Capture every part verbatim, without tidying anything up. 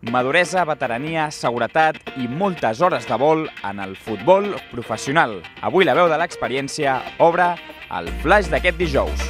Maduresa, veterania, seguretat i moltes hores de vol en el futbol professional. Avui la veu de l'experiència obre el flash d'aquest dijous.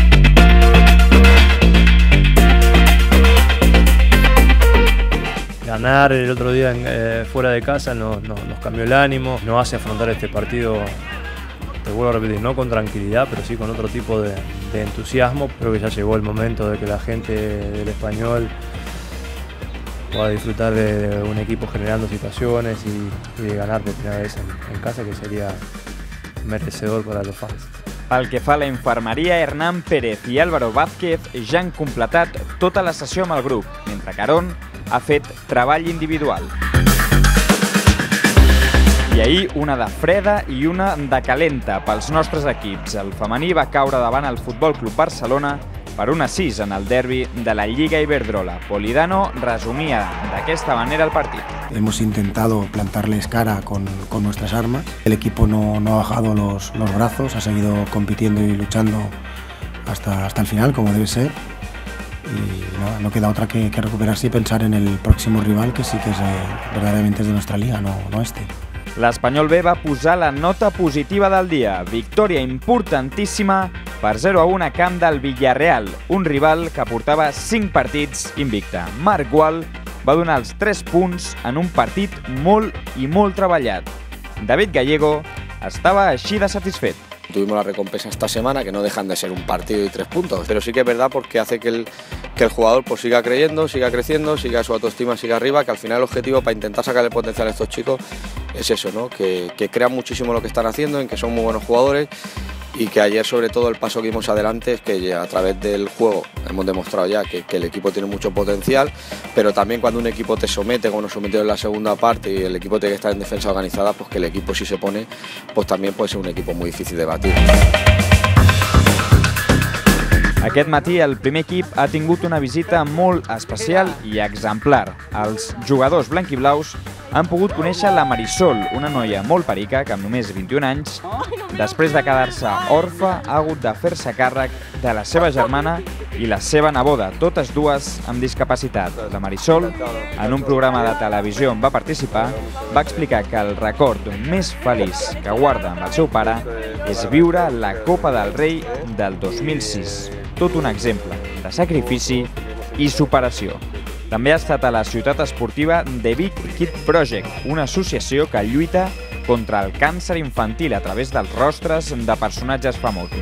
Ganar el otro día eh, fuera de casa no, no, nos cambió el ánimo, nos hace afrontar este partido, te vuelvo a repetir, no con tranquilidad, pero sí con otro tipo de, de entusiasmo. Creo que ya llegó el momento de que la gente del Español pueda disfrutar de un equipo generando situaciones y, y de ganar por primera vez en, en casa, que sería merecedor para los fans. Pel que fa a la infermeria, Hernán Pérez i Álvaro Vázquez ja han completat tota la sessió amb el grup, mentre que Aarón ha fet treball individual. I ahir una de freda i una de calenta pels nostres equips. El femení va caure davant el Futbol Club Barcelona per un a sis en el derbi de la Lliga Iberdrola. Polidano resumia d'aquesta manera el partit. Hemos intentado plantarles cara con, con nuestras armas. El equipo no, no ha bajado los, los brazos, ha seguido compitiendo y luchando hasta, hasta el final, como debe ser. Y no, no queda otra que, que recuperarse y pensar en el próximo rival, que sí que es, eh, verdaderamente es de nuestra liga, no, no este. L'Espanyol B va posar la nota positiva del dia. Victòria importantíssima per zero a un a camp del Villarreal, un rival que portava cinc partits invicte. Marc Gual va donar els tres punts en un partit molt i molt treballat. David Gallego estava així de satisfet. Tuvimos la recompensa esta semana, que no dejan de ser un partido y tres puntos, pero sí que es verdad porque hace que el, que el jugador pues, siga creyendo, siga creciendo, siga su autoestima, siga arriba, que al final el objetivo para intentar sacar el potencial a estos chicos es eso, ¿no? que, que crean muchísimo lo que están haciendo, en que son muy buenos jugadores, y que ayer sobre todo el paso que dimos adelante es que a través del juego hemos demostrado ya que, que el equipo tiene mucho potencial, pero también cuando un equipo te somete, como nos sometió en la segunda parte, y el equipo tiene que estar en defensa organizada, pues que el equipo si se pone, pues también puede ser un equipo muy difícil de batir. Aquest matí el primer equip ha tingut una visita molt especial i exemplar. Els jugadors blanquiblaus han pogut conèixer la Marisol, una noia molt perica que amb només vint-i-un anys, després de quedar-se orfa, ha hagut de fer-se càrrec de la seva germana i la seva neboda, totes dues amb discapacitat. La Marisol, en un programa de televisió on va participar, va explicar que el record més feliç que guarda amb el seu pare és viure la Copa del Rei del dos mil sis. Tot un exemple de sacrifici i superació. També ha estat a la ciutat esportiva The Big Kid Project, una associació que lluita contra el càncer infantil a través dels rostres de personatges famosos.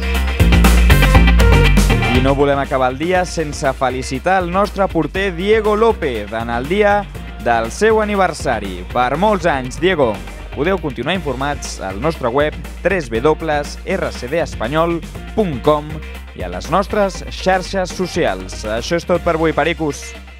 I no volem acabar el dia sense felicitar el nostre porter Diego López en el dia del seu aniversari. Per molts anys, Diego! Podeu continuar informats al nostre web w w w punt r c d espanyol punt com i a les nostres xarxes socials. Això és tot per avui, pericos!